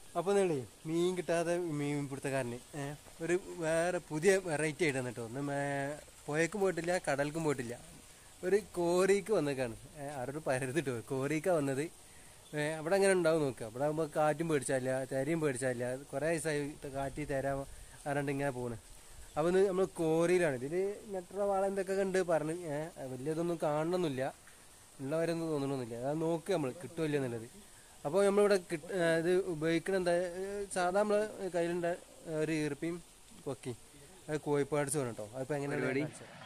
അപ്പോൾ നിങ്ങളേ മീൻ കിട്ടാതെ മീൻ പിടുത്തക്കാരന് ഒരു വേറെ പുതിയ വെറൈറ്റി ആയിട്ട് വന്നിട്ടോ ഒന്ന് പുഴയ്ക്കും പോയിട്ടില്ല കടൽക്കും പോയിട്ടില്ല ഒരു കോറിക്ക് വന്നേക്കാണ് ആരോട് പരതിട്ടോ കോറിക്ക വന്നത് അവിടെ അങ്ങനെ ഉണ്ടാവും നോക്കുക അവിടെ ആകുമ്പോൾ കാറ്റും പേടിച്ചാലില്ല തരയും പേടിച്ചാലില്ല കുറേ ദിവസമായി കാറ്റി തരാൻ ആരാണ്ട് ഇങ്ങനെ പോണ് അപ്പോൾ നമ്മൾ കോറിയിലാണ് ഇതിൽ നെട്ടറ വാള എന്തൊക്കെ കണ്ട് പറഞ്ഞ് വലിയതൊന്നും കാണണമെന്നില്ല ഉള്ളവരൊന്നും തോന്നണമെന്നില്ല അത് നോക്കുക നമ്മൾ കിട്ടുമല്ലോ എന്നുള്ളത് അപ്പോൾ നമ്മളിവിടെ ഇത് ഉപയോഗിക്കണം എന്താ സാധാ നമ്മൾ കയ്യിലുണ്ട ഒരു ഈർപ്പിയും കൊക്കി അത് കോഴിപ്പാട്സ് വേണം കേട്ടോ അതിപ്പോൾ എങ്ങനെ പരിപാടി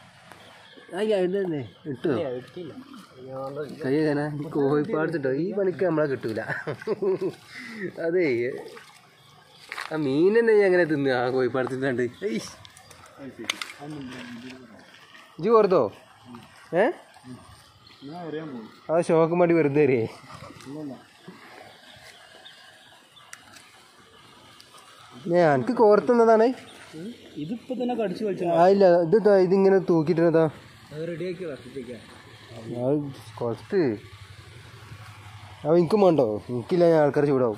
ഇട്ടോ കയ്യന കോഴിപ്പാട്സ് ഇട്ടോ ഈ പണിക്ക് നമ്മളെ കിട്ടൂല അതേ ആ മീൻ തന്നെ എങ്ങനെ തിന്നു ആ കോഴിപ്പാട് തിന്നാണ്ട് ഇജ്ജ് കൊടുത്തോ ആ ഷോക്ക് മടി വെറുതെ അറിയേ എനിക്ക് കോർത്തുന്നതാണ് ഇതിപ്പോ തന്നെ കടിച്ചു ഇല്ല ഇത് ഇതിങ്ങനെ തൂക്കിട്ടതാ കുറച്ച് അവ എനിക്കും വേണ്ടോ എനിക്കില്ല ഞാൻ ആൾക്കാർ ചൂടാവും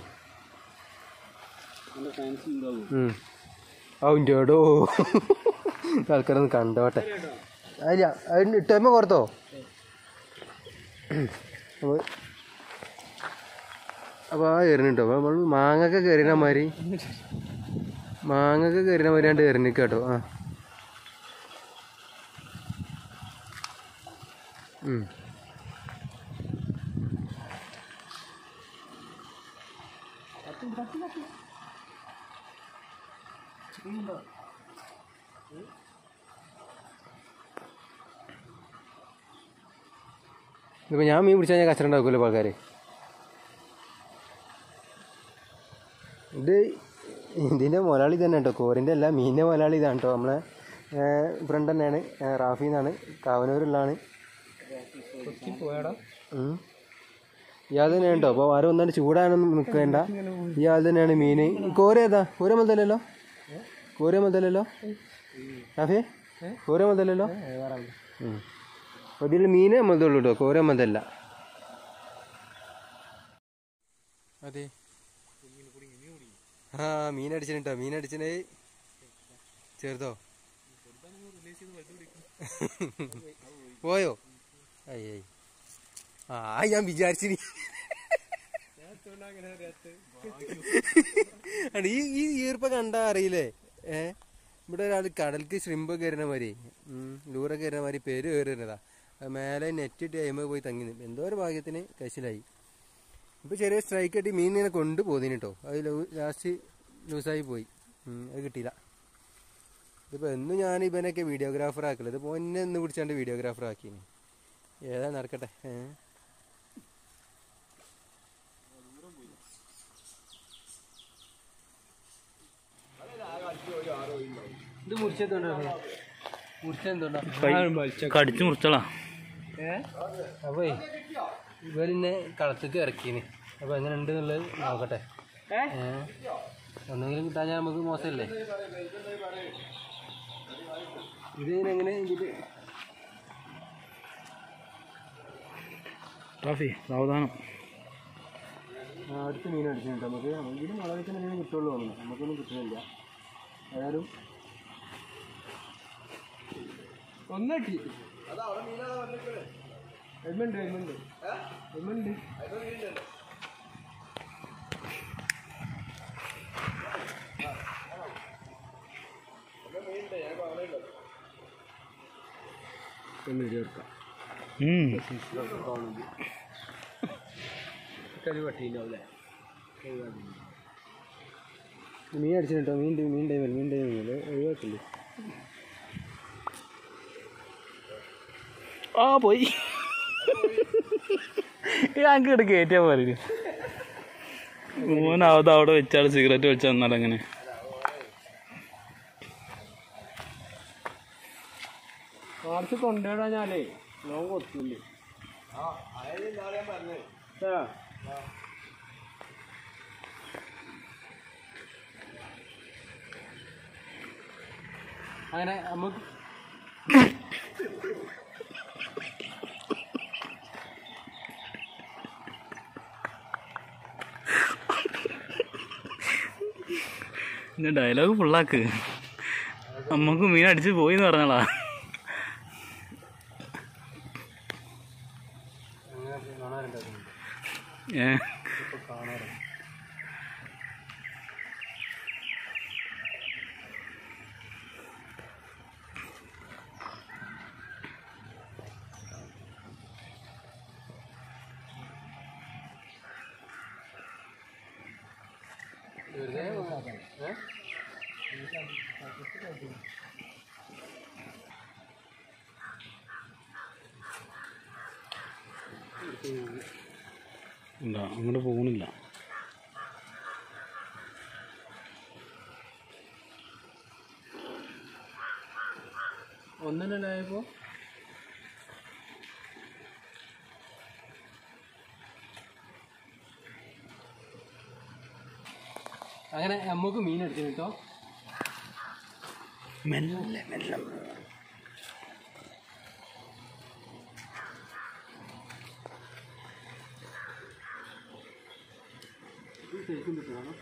അവൻ്റെ എടോ ആൾക്കാരൊന്ന് കണ്ടോട്ടെ അതില്ല അതിന് ഇട്ടമ്മ കോർത്തോ അപ്പോൾ ആ എറിഞ്ഞിട്ടോ അപ്പോൾ നമ്മൾ മാങ്ങൊക്കെ കയറിന മാതിരി രണ്ട് എറിഞ്ഞിക്ക കേട്ടോ ആ ഇതിപ്പോൾ ഞാൻ മീൻ പിടിച്ചാൽ ഞാൻ കച്ചറ ഉണ്ടാക്കുമല്ലോ ആൾക്കാർ ഇത് ഇതിൻ്റെ മുതലാളി തന്നെ കേട്ടോ കോറിൻ്റെ അല്ല മീനിൻ്റെ മുതലാളി ഇതാണ് കേട്ടോ നമ്മളെ ഫ്രണ്ട് തന്നെയാണ് റാഫി എന്നാണ് കാവനൂരുള്ളതാണ് ഇയാൾ തന്നെയാണ് കേട്ടോ അപ്പോൾ ആരും ഒന്നാണ്ട് ചൂടാനൊന്നും നിൽക്കേണ്ട ഇയാൾ തന്നെയാണ് മീൻ കോര ഏതാ കോര മതല്ലല്ലോ റാഫിയെ കോര മതല്ലല്ലോ അപ്പോൾ ഇതിൽ മീനേ മതമുള്ളൂ കേട്ടോ കോര മതല്ല അതെ ആ മീനടിച്ചിട്ടോ മീനടിച്ചിനെ ചേർത്തോ പോയോ അയ്യേ ആ ഞാൻ വിചാരിച്ചിനി ഈ ഈർപ്പ കണ്ടാ അറിയില്ലേ ഇവിടെ ഒരാൾ കടൽക്ക് ശ്രിമ്പ് കയറുന്ന മാതിരി ലൂറൊക്കെ കയറുന്ന മാതിരി പേര് കയറുന്നതാ മേലെ നെറ്റിട്ട് കഴിയുമ്പോൾ പോയി തങ്ങി എന്തോ ഒരു ഭാഗ്യത്തിന് കശിലായി ഇപ്പോൾ ചെറിയ സ്ട്രൈക്ക് കെട്ടി മീൻ ഇങ്ങനെ കൊണ്ടുപോകുന്നു കേട്ടോ അത് ലാസ്റ്റ് ലൂസായി പോയി അത് കിട്ടിയില്ല ഇതിപ്പോൾ എന്നും ഞാൻ ഇവനൊക്കെ വീഡിയോഗ്രാഫർ ആക്കില്ല ഇതിപ്പോൾ എന്നെ ഒന്ന് പിടിച്ചാണ്ട് വീഡിയോഗ്രാഫർ ആക്കിനി ഏതാ നടക്കട്ടെ ഇത് കടിച്ചു മുറിച്ചോളാ അപ്പോ ഇവരിന്നെ കളത്തേക്ക് ഇറക്കീന് അപ്പോൾ എങ്ങനെ ഉണ്ട് എന്നുള്ളത് നോക്കട്ടെ ഒന്നെങ്കിലും കിട്ടാൻ നമുക്ക് മോശമല്ലേ ഇതിനെങ്ങനെ ട്രോഫി സാവധാനം അടുത്ത് മീൻ അടിച്ചിട്ടുണ്ട് നമുക്ക് ഇതിന് മുളകിച്ച് മീൻ കിട്ടുള്ളൂ തോന്നുന്നു നമുക്കൊന്നും കിട്ടുന്നില്ല ഏതായാലും ഒന്നട്ടി എൽമുണ്ട് ചേർക്കാം കഴിവട്ടിയില്ലേ മീൻ അടിച്ചിട്ടോ മീൻ ടൈമിൽ ഒഴിവാക്കില്ലേ ആ പോയി ഞങ്ങൾക്കിട്ട് കയറ്റിയാ പറയും മോനാവത് അവിടെ വെച്ചാൽ സിഗരറ്റ് വെച്ചാൽ എന്നാൽ അങ്ങനെ കുറച്ച് കൊണ്ടുവിടാഞ്ഞാലേ ലോൺ കൊടുത്തില്ലേ അങ്ങനെ നമുക്ക് ഇന്ന് ഡയലോഗ് ഫുള്ളാക്ക്. നമുക്ക് മീൻ അടിച്ച് പോയി എന്ന് പറഞ്ഞാളാ. ഇല്ല, അങ്ങോട്ട് പോകണില്ല. ഒന്നല്ലായപ്പോ അങ്ങനെ നമുക്ക് മീൻ എടുത്തു കേട്ടോ. മെല്ലെ മെല്ലെ ശരിക്കും കിട്ടുകയാണ്.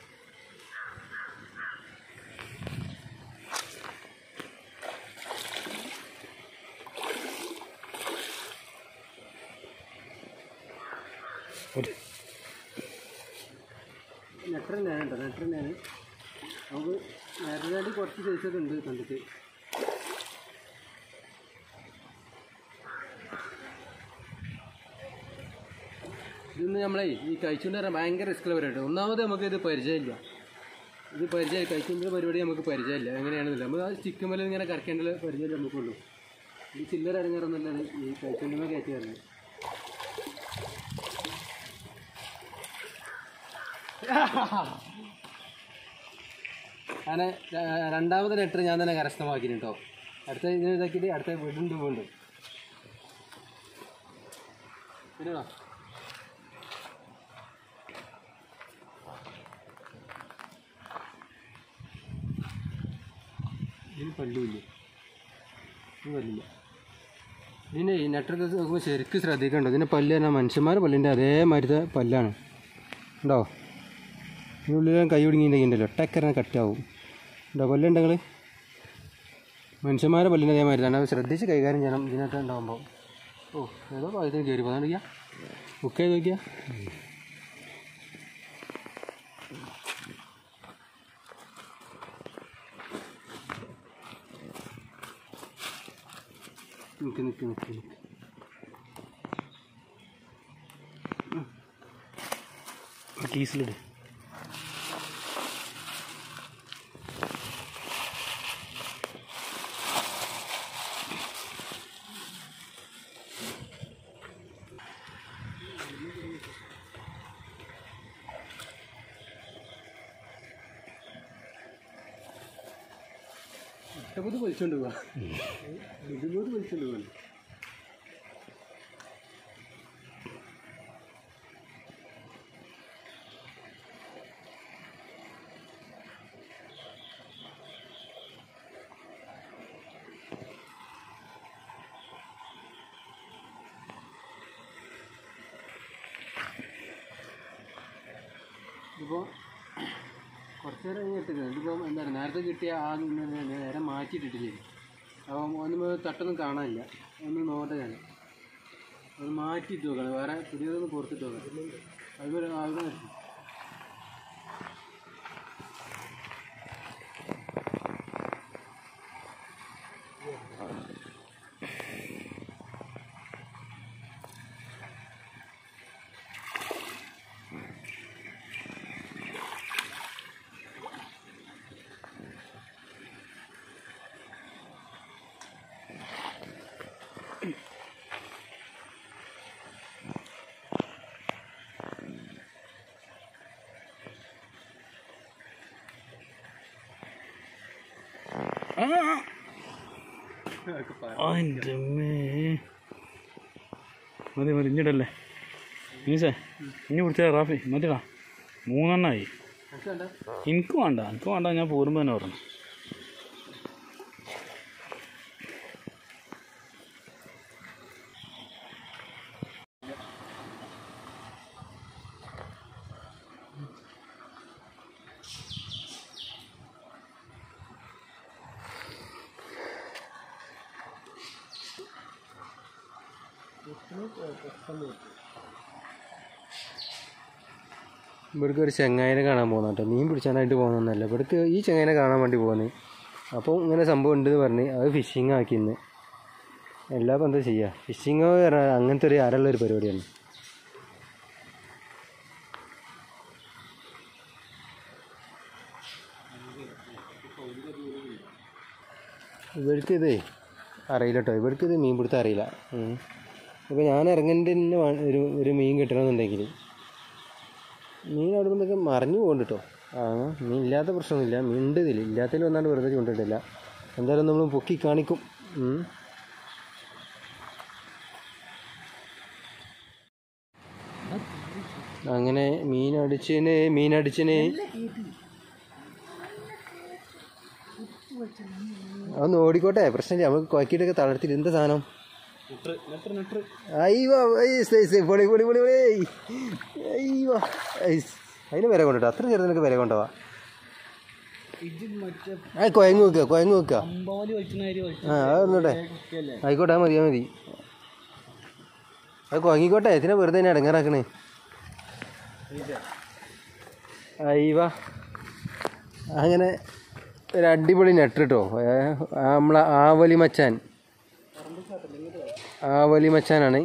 നെട്ടറിനാണ് കേട്ടോ, നെട്ടറിനാണ്. നമുക്ക് നേരത്തെ കുറച്ച് സൈസൊക്കെ ഉണ്ട് കണ്ടിട്ട്. ഇതൊന്ന് നമ്മളെ ഈ കഴിച്ചുകൊണ്ട് വരാൻ ഭയങ്കര റിസ്ക്കുള്ള പരിപാടി. ഒന്നാമത് നമുക്ക് ഇത് പരിചയമില്ല. കഴിച്ചുകൊണ്ടുള്ള പരിപാടി നമുക്ക് പരിചയമില്ല എങ്ങനെയാണെന്നില്ല. നമ്മൾ ആ ചിക്കൻ മല ഇങ്ങനെ കറക്കേണ്ട പരിചയം നമുക്കുള്ളൂ. ഈ ചില്ലറ ഇറങ്ങാറൊന്നുമല്ല ഈ കഴിച്ചുകൊണ്ടുള്ള കയറ്റി വരുന്നത്. അങ്ങനെ രണ്ടാമത്തെ ലെറ്റർ ഞാൻ തന്നെ കരസ്ഥമാക്കിന് കേട്ടോ. അടുത്ത ഇതിന് ഇതാക്കിയിട്ട് അടുത്ത വീടുണ്ട് വീണ്ടും പിന്നെടാ ഇതിന് പല്ലുമില്ല, ഇത് പല്ലില്ല. ഇതിൻ്റെ ഈ നെറ്റൊക്കെ നോക്കുമ്പോൾ ശരിക്കും ശ്രദ്ധിക്കണ്ടോ. ഇതിൻ്റെ പല്ല് തന്നെ മനുഷ്യന്മാരുടെ പല്ലിൻ്റെ അതേമാതിരത്തെ പല്ലാണ് ഉണ്ടോ. ഇതിനുള്ളിൽ കൈ ഒടുങ്ങിയിട്ടുണ്ടെങ്കിലോ ഒട്ടക്കര കട്ടാവും ഉണ്ടോ. പല്ലുണ്ടെങ്കിൽ മനുഷ്യന്മാരുടെ പല്ലിൻ്റെ അതേമാതിരി തന്നെ ശ്രദ്ധിച്ച് കൈകാര്യം ചെയ്യണം ഇതിനകത്ത് ഉണ്ടാകുമ്പോൾ. ഓ ഏതോ ഭാഗത്തിന് കയറി പോകാൻ നോക്കിയാൽ ബുക്ക് ചെയ്ത് നോക്കിയാൽ നിൽക്ക് കീസിലിട്. ഇഷ്ടപ്പെട്ട് വലിച്ചോണ്ട് പോവാ, ഇതുപോലെ വലിച്ചോണ്ട് പോവാ. ഇതിപ്പോൾ കുറച്ച് നേരം കഴിഞ്ഞ് ഇട്ടിട്ടുണ്ട്. ഇതിപ്പോൾ എന്താണ് നേരത്തെ കിട്ടിയ ആ നേരെ മാറ്റിയിട്ടിട്ടില്ലേ. അപ്പോൾ ഒന്നും തട്ടൊന്നും കാണാനില്ല. ഒന്ന് നോട്ടെ ഞാൻ അത് മാറ്റിയിട്ട് നോക്കണം. വേറെ പുതിയതൊന്ന് പുറത്തിട്ട് നോക്കാം. അതുപോലെ അവിടെ എൻ്റെ മതി ഇഞ്ഞിടല്ലേ മീസേ ഇനി പിടിച്ചാൽ റാഫി മതിടാ. 3 എണ്ണമായി. എനിക്ക് വേണ്ട ഞാൻ പോരുമ്പോൾ തന്നെ പറഞ്ഞു. ഇവിടേക്ക് ഒരു ചെങ്ങായിനെ കാണാൻ പോകുന്ന കേട്ടോ. മീൻ പിടിച്ചാനായിട്ട് പോകുന്നൊന്നല്ല, ഇവിടേക്ക് ഈ ചെങ്ങായിനെ കാണാൻ വേണ്ടി പോകുന്നത്. അപ്പോൾ ഇങ്ങനെ സംഭവം ഉണ്ടെന്ന് പറഞ്ഞ് അത് ഫിഷിങ് ആക്കിന്ന്. എല്ലാം എന്താ ചെയ്യുക, ഫിഷിങ് പറഞ്ഞാൽ അങ്ങനത്തെ ഒരു അരള്ളൊരു പരിപാടിയാണ്. ഇവർക്ക് ഇതേ അറിയില്ല കേട്ടോ, ഇവർക്ക് ഇത് മീൻ പിടുത്തം അറിയില്ല. അപ്പോൾ ഞാൻ ഇറങ്ങേണ്ട ഒരു മീൻ കിട്ടണമെന്നുണ്ടെങ്കിൽ മീൻ അവിടെ നിന്നൊക്കെ മറിഞ്ഞു പോകുന്നുണ്ട് കേട്ടോ. മീൻ ഇല്ലാത്ത പ്രശ്നമൊന്നുമില്ല, മീൻ ഉണ്ട് ഇതിൽ, ഇല്ലാത്തതിൽ വന്നാണ്ട് വെറുതെ കൊണ്ടിട്ടില്ല. എന്തായാലും നമ്മൾ പൊക്കി കാണിക്കും. അങ്ങനെ മീനടിച്ചിന് അതൊന്ന് ഓടിക്കോട്ടെ, പ്രശ്നമില്ല. നമുക്ക് കുഴക്കിയിട്ടൊക്കെ തളർത്തിട്ട് എന്താ സാധനം. അയ്യോ പൊളി പൊളി പൊളി പൊളി. അയ്യോ അതിന് വില കൊണ്ടിട്ടോ, അത്ര ചെറുതിനൊക്കെ വില കൊണ്ടുപോവാ. കുഴങ്ങ് വെക്കുക. അതൊന്നോട്ടെ, ആയിക്കോട്ടെ, മതി. അത് കുഴങ്ങിക്കോട്ടെ, ഇതിനെ വെറുതെ തന്നെ ഇടങ്ങാറാക്കണേ. അയ്യവാ, അങ്ങനെ ഒരു അടിപൊളി നെട്ട് കേട്ടോ. നമ്മളെ ആവലി മച്ചാനാണ്.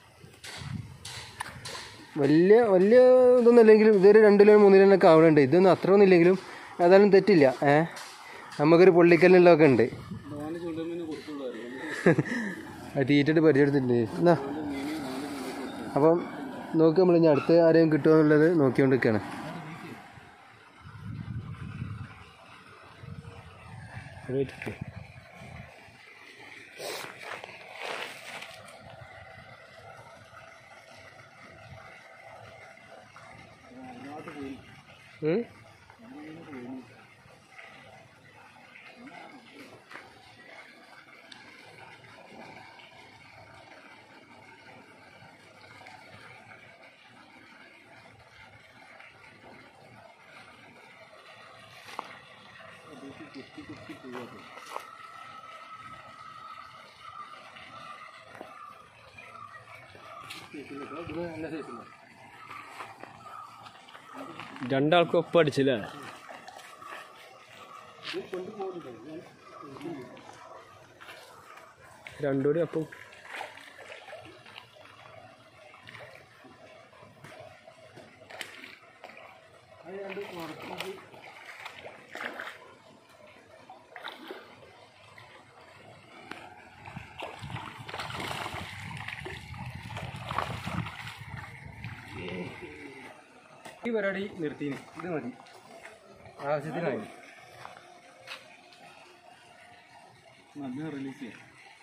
വലിയ ഇതൊന്നും ഇല്ലെങ്കിലും ഇതൊരു 2 കിലോ 3 കിലോനൊക്കെ ആവണുണ്ട്. ഇതൊന്നും അത്ര ഒന്നും ഇല്ലെങ്കിലും ഏതായാലും തെറ്റില്ല. നമുക്കൊരു പൊള്ളിക്കല്ലുള്ളതൊക്കെ ഉണ്ട്. അത് തീറ്റിട്ട് പരിചയപ്പെടുത്തിട്ടുണ്ട്. എന്നാ അപ്പം നോക്കി നമ്മൾ ഇനി അടുത്ത് ആരെയും കിട്ടുമോ എന്നുള്ളത് നോക്കിക്കൊണ്ടിരിക്കുകയാണ്. രണ്ടാൾക്കും ഒപ്പം അടിച്ചില്ലേ? രണ്ടുകൂടി അപ്പം ഈ പരിപാടി നിർത്തിന്. ഇത് മതി, ആവശ്യത്തിനായി. റിലീസ് ചെയ്യാം.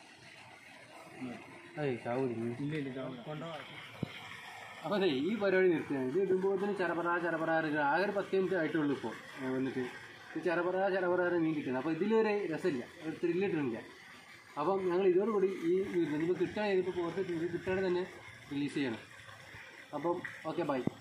അപ്പോൾ അതെ, ഈ പരിപാടി നിർത്തിയാണ്. ഇത് ഇടുമ്പോൾ തന്നെ ചരപറാ ആകെ ഒരു 10 മിനിറ്റ് ആയിട്ടുള്ളൂ ഇപ്പോൾ വന്നിട്ട്. ഇത് ചരപറാ മീൻ കിട്ടുന്നത്. അപ്പോൾ ഇതിലൊരു രസമില്ല, ഒരു ത്രില്ലിട്ടില്ല. അപ്പം ഞങ്ങൾ ഇതോടുകൂടി ഈ നമുക്ക് കിട്ടാൻ ഇതിപ്പോൾ പുറത്തിട്ട് കിട്ടാതെ തന്നെ റിലീസ് ചെയ്യണം. അപ്പം ഓക്കെ, ബൈ.